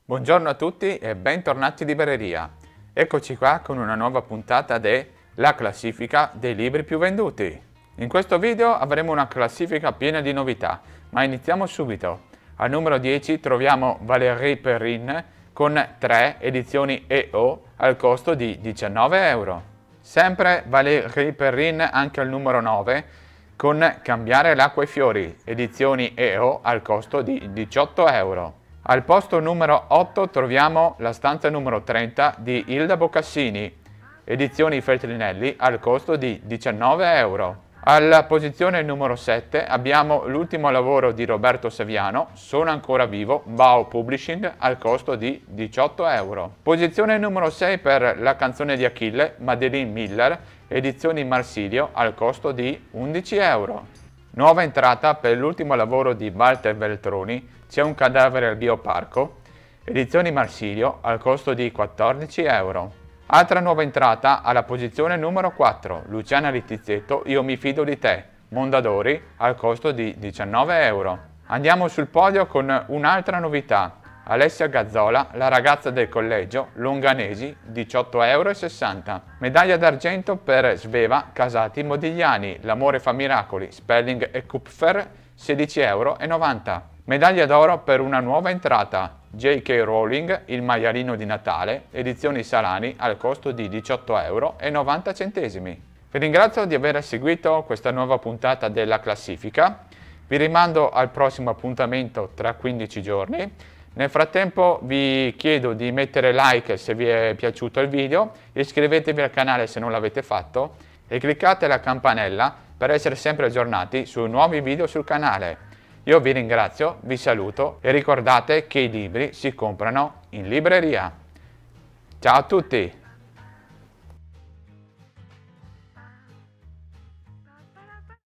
Buongiorno a tutti e bentornati in libreria. Eccoci qua con una nuova puntata della classifica dei libri più venduti. In questo video avremo una classifica piena di novità, ma iniziamo subito. Al numero 10 troviamo Valérie Perrine con 3 edizioni EO al costo di 19 euro. Sempre Valérie Perrine anche al numero 9 con Cambiare l'acqua e i fiori, edizioni EO al costo di 18 euro. Al posto numero 8 troviamo La stanza numero 30 di Ilda Boccassini, edizioni Feltrinelli al costo di 19 euro. Alla posizione numero 7 abbiamo l'ultimo lavoro di Roberto Saviano, Sono ancora vivo, Bao Publishing al costo di 18 euro. Posizione numero 6 per La canzone di Achille, Madeline Miller, edizioni Marsilio al costo di 11 euro. Nuova entrata per l'ultimo lavoro di Walter Veltroni, C'è un cadavere al bioparco, edizioni Marsilio al costo di 14 euro. Altra nuova entrata alla posizione numero 4, Luciana Littizzetto, Io mi fido di te, Mondadori al costo di 19 euro. Andiamo sul podio con un'altra novità, Alessia Gazzola, La ragazza del collegio, Longanesi, 18,60 euro. Medaglia d'argento per Sveva, Casati, Modigliani, L'amore fa miracoli, Spelling e Kupfer, 16,90 euro. Medaglia d'oro per una nuova entrata, J.K. Rowling, Il maialino di Natale, edizioni Salani al costo di 18,90 euro. Vi ringrazio di aver seguito questa nuova puntata della classifica. Vi rimando al prossimo appuntamento tra 15 giorni. Nel frattempo vi chiedo di mettere like se vi è piaciuto il video, iscrivetevi al canale se non l'avete fatto e cliccate la campanella per essere sempre aggiornati su nuovi video sul canale. Io vi ringrazio, vi saluto e ricordate che i libri si comprano in libreria. Ciao a tutti!